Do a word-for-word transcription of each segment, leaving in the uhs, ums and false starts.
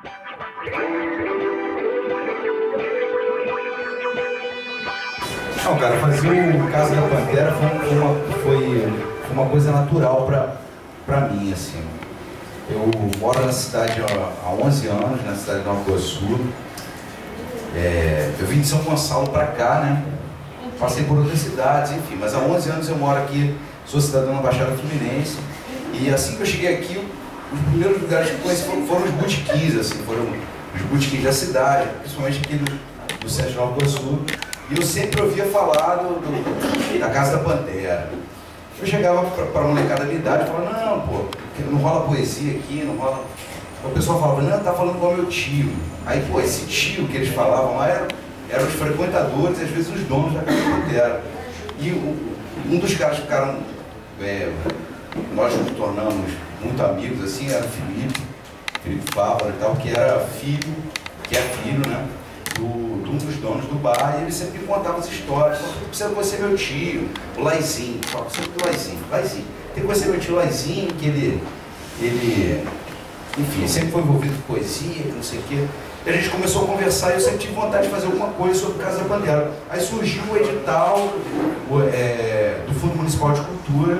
Não, cara, fazer o Casa da Pantera foi uma, foi uma coisa natural pra, pra mim, assim. Eu moro na cidade há onze anos, na cidade de Nova Iguaçu. É, eu vim de São Gonçalo pra cá, né? Passei por outras cidades, enfim, mas há onze anos eu moro aqui, sou cidadão na Baixada Fluminense. E assim que eu cheguei aqui, os primeiros lugares que eu conheci foram, foram os boutiquins, assim, foram os boutiquins da cidade, principalmente aqui do, do centro de Nova Iguaçu. E eu sempre ouvia falar do, do, da Casa da Pantera. Eu chegava para a molecada da minha idade e falava, não, pô, não rola poesia aqui, não rola... O pessoal falava, não, tá falando com o meu tio. Aí, pô, esse tio que eles falavam lá eram, eram os frequentadores, às vezes os donos da Casa da Pantera. E o, um dos caras que ficaram... É, nós nos tornamos muito amigos, assim, era o Felipe, Felipe Fávaro e tal, que era filho, que é filho, né? Do, de um dos donos do bar, e ele sempre me contava as histórias. Falava, precisa conhecer meu tio, o Laizinho. Falava, precisa do Laizinho, Laizinho. Tem que conhecer meu tio Laizinho, que ele, ele, enfim, sempre foi envolvido com poesia, não sei o quê. E a gente começou a conversar e eu sempre tive vontade de fazer alguma coisa sobre Casa da Pantera. Aí surgiu o edital o, é, do Fundo Municipal de Cultura.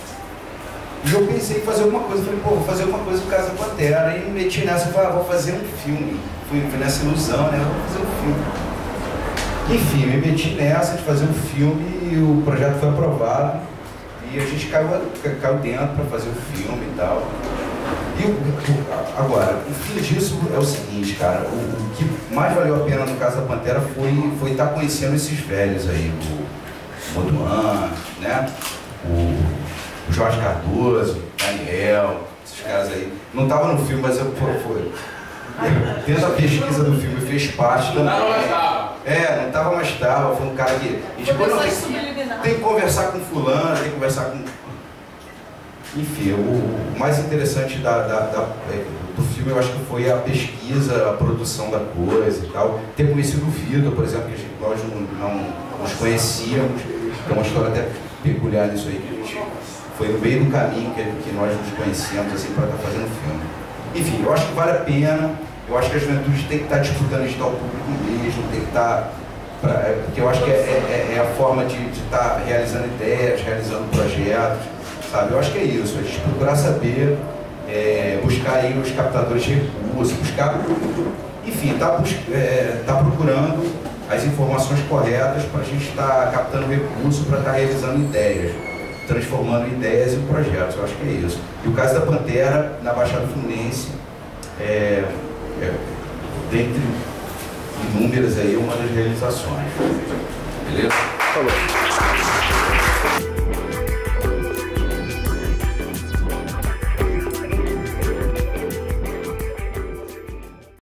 E eu pensei em fazer alguma coisa. Eu falei, pô, vou fazer alguma coisa com Casa da Pantera. E me meti nessa e falei, ah, vou fazer um filme. Fui, fui nessa ilusão, né? Vou fazer um filme. Enfim, me meti nessa de fazer um filme e o projeto foi aprovado. E a gente caiu, caiu dentro para fazer o filme e tal. E o, agora, o fim disso é o seguinte, cara. O, o que mais valeu a pena no Casa da Pantera foi, foi estar conhecendo esses velhos aí. O Moduan, né? O... O Jorge Cardoso, o Daniel, esses caras aí. Não estava no filme, mas eu, pô, foi. Dentro da pesquisa do filme fez parte também. Não estava. É, não estava, mas estava. Foi um cara que. A gente, não, tem, tem que conversar com fulano, tem que conversar com. Enfim, o, o mais interessante da, da, da, do filme eu acho que foi a pesquisa, a produção da coisa e tal. Ter conhecido o Vitor, por exemplo, que a gente, nós não, não nos conhecíamos. Tem uma história até peculiar nisso aí, que a gente. Foi no meio do caminho que, que nós nos conhecemos assim, para estar fazendo o filme. Enfim, eu acho que vale a pena, eu acho que a juventude tem que estar disputando editar o público mesmo, tem que estar... Pra, porque eu acho que é, é, é a forma de, de estar realizando ideias, realizando projetos, sabe? Eu acho que é isso, a gente procurar saber, é, buscar aí os captadores de recursos, buscar... Enfim, estar tá, é, tá procurando as informações corretas para a gente estar captando recursos para estar realizando ideias. Transformando ideias em projetos, eu acho que é isso. E o Casa da Pantera, na Baixada Fluminense, é, é, dentre inúmeras aí, uma das realizações. Beleza? Falou.